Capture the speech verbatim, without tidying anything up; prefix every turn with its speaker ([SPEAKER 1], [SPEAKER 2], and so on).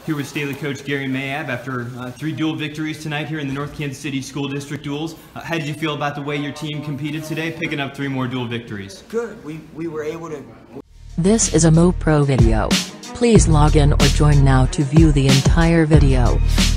[SPEAKER 1] here with Staley coach Gary Mayabb after uh, three dual victories tonight here in the North Kansas City School District duels. Uh, how did you feel about the way your team competed today, picking up three more dual victories?
[SPEAKER 2] Good. We, we were able to...
[SPEAKER 3] This is a MoPro video. Please log in or join now to view the entire video.